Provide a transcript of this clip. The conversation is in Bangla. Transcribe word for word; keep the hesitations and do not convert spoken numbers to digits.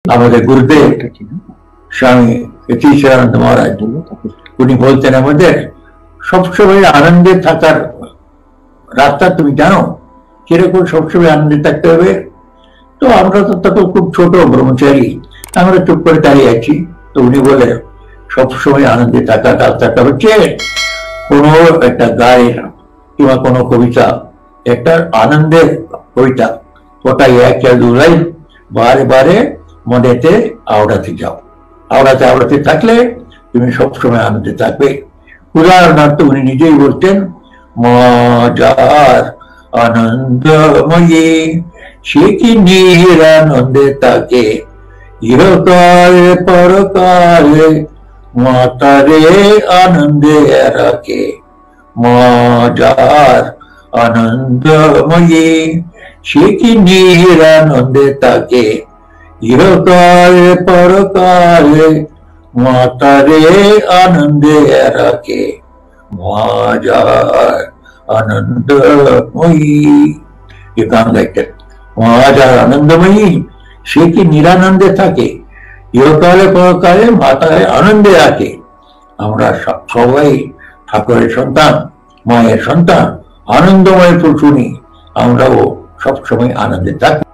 আমাদের গুরুদেব স্বামী যতীশ্বরানন্দ মহারাজ উনি বলতেন আমাদের সবসময় আনন্দে থাকার রাস্তা তুমি জানো কিরকম সবসময় আনন্দে থাকতে হবে। তো আমরা তো তখন খুব ছোট ব্রহ্মচারী, আমরা চুপ করে দাঁড়িয়ে আছি। তো উনি বলে সবসময় আনন্দে থাকার রাস্তাটা হচ্ছে কোনো একটা গায়ের কিংবা কোনো কবিতা একটা আনন্দের কবিতা ওটাই এক চার দু লাইন বারে বারে মনেতে আওড়াতে যাও। আওড়াতে আওড়াতে থাকলে তুমি সবসময় আনন্দে থাকবে। উদাহরণার্থ উনি নিজেই বলতেন মজার আনন্দময়ী সে কি নিরানন্দে থাকে ইহকালে পরকালে মাতারে আনন্দে রাখে। মজার আনন্দময়ী সে কি নিরানন্দে থাকে ইহকালে পরকালে মাতারে আনন্দে রাখে। মজার আনন্দময়ী ये गान गाइতেন মহাজার আনন্দময়ী সে কি নিরানন্দে থাকে ইহকালে পরকালে মাতায় আনন্দে রাখে। আমরা সবাই ঠাকুরের সন্তান, মায়ের সন্তান, আনন্দময় প্রচুনি, আমরাও সবসময় আনন্দে থাকি।